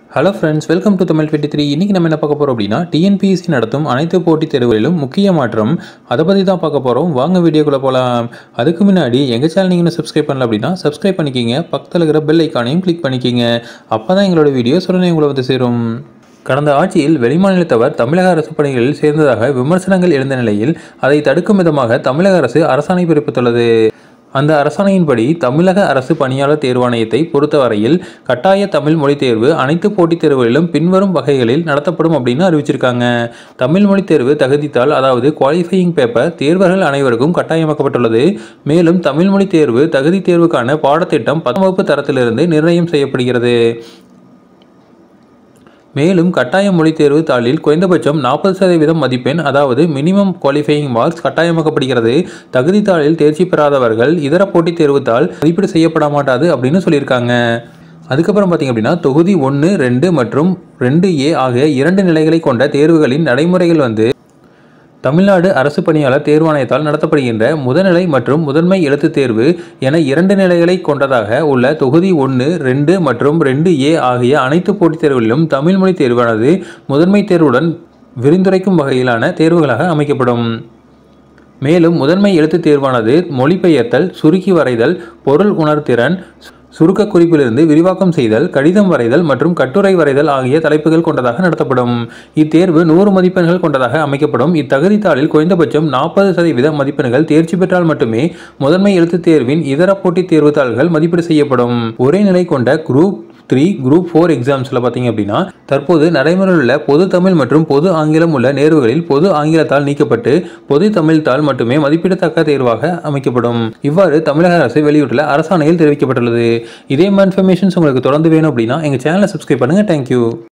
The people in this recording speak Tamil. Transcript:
Hello friends, welcome to Tamil 23. இன்றைக்கி நம்ம என்ன பார்க்க போகிறோம் அப்படின்னா, டிஎன்பிஎஸ்சி நடத்தும் அனைத்து போட்டித் தேர்வுகளிலும் முக்கிய மாற்றம். அதை பற்றி தான் பார்க்க போகிறோம். வாங்க வீடியோக்குள்ளே போகலாம். அதுக்கு முன்னாடி எங்கள் சேனல் நீங்கள் சப்ஸ்கிரைப் பண்ணல அப்படின்னா சப்ஸ்கிரைப் பண்ணிக்கிங்க. பக்கத்தில் இருக்கிற பெல் ஐக்கானையும் கிளிக் பண்ணிக்கிங்க. அப்போ தான் எங்களோட வீடியோஸ் உடனே உங்களை வந்து சேரும். கடந்த ஆட்சியில் வெளிமாநிலத்தவர் தமிழக அரசு பணிகளில் சேர்ந்ததாக விமர்சனங்கள் எழுந்த நிலையில் அதை தடுக்கும் விதமாக தமிழக அரசு அரசாணை பிறப்பித்துள்ளது. அந்த அரசாணையின்படி தமிழக அரசு பணியாளர் தேர்வாணையத்தை பொறுத்தவரையில் கட்டாய தமிழ் மொழி தேர்வு அனைத்து போட்டித் தேர்வுகளிலும் பின்வரும் வகைகளில் நடத்தப்படும் அப்படின்னு அறிவிச்சிருக்காங்க. தமிழ் மொழி தேர்வு தகுதித்தாள், அதாவது குவாலிஃபையிங் பேப்பர், தேர்வர்கள் அனைவருக்கும் கட்டாயமாக்கப்பட்டுள்ளது. மேலும் தமிழ் மொழி தேர்வு தகுதி தேர்வுக்கான பாடத்திட்டம் 10ஆம் வகுப்பு தரத்திலிருந்து நிர்ணயம் செய்யப்படுகிறது. மேலும் கட்டாய மொழி தேர்வு தாளில் குறைந்தபட்சம் 40% மதிப்பெண், அதாவது மினிமம் குவாலிஃபையிங் மார்க்ஸ் கட்டாயமாக்கப்படுகிறது. தகுதி தாளில் தேர்ச்சி பெறாதவர்கள் இதர போட்டித் தேர்வு தாள் மதிப்பீடு செய்யப்பட மாட்டாது அப்படின்னு சொல்லியிருக்காங்க. அதுக்கப்புறம் பார்த்திங்க அப்படின்னா, தொகுதி 1, 2 மற்றும் 2A ஆகிய 2 நிலைகளை கொண்ட தேர்வுகளின் நடைமுறைகள் தமிழ்நாடு அரசு பணியாளர் தேர்வாணையத்தால் நடத்தப்படுகின்ற முதல்நிலை மற்றும் முதன்மை எழுத்துத் தேர்வு என 2 நிலைகளை கொண்டதாக உள்ள தொகுதி 1, 2 மற்றும் 2A ஆகிய அனைத்து போட்டித் தேர்வுகளிலும் தமிழ் மொழி தேர்வானது முதன்மை தேர்வுடன் விரிந்துரைக்கும் வகையிலான தேர்வுகளாக அமைக்கப்படும். மேலும் முதன்மை எழுத்துத் தேர்வானது மொழிபெயர்த்தல், சுருக்கி வரைதல், பொருள் உணர்திறன், சுருக்க குறிப்பிலிருந்து விரிவாக்கம் செய்தல், கடிதம் வரைதல் மற்றும் கட்டுரை வரைதல் ஆகிய தலைப்புகள் கொண்டதாக நடத்தப்படும். இத்தேர்வு 100 மதிப்பெண்கள் கொண்டதாக அமைக்கப்படும். இத்தகுதித்தாளில் குறைந்தபட்சம் 40% மதிப்பெண்கள் தேர்ச்சி பெற்றால் மட்டுமே முதன்மை எழுத்துத் தேர்வின் இதர போட்டித் தேர்வு தாள்கள் மதிப்பீடு செய்யப்படும். ஒரே நிலை கொண்ட குரூப் 3, குரூப் 4 எக்ஸாம்ஸில் பார்த்தீங்க அப்படின்னா, தற்போது நடைமுறையில் உள்ள பொது தமிழ் மற்றும் பொது ஆங்கிலம் உள்ள நேர்வுகளில் பொது ஆங்கிலத்தால் நீக்கப்பட்டு பொது தமிழ் தாள் மட்டுமே மதிப்பிடத்தக்க தேர்வாக அமைக்கப்படும். இவ்வாறு தமிழக அரசு வெளியிட்டுள்ள அரசாணையில் தெரிவிக்கப்பட்டுள்ளது. இதே மாதிரி இன்ஃபர்மேஷன்ஸ் உங்களுக்கு தொடர்ந்து வேணும் அப்படின்னா எங்கள் சேனலை சப்ஸ்கிரைப் பண்ணுங்கள். தேங்க்யூ.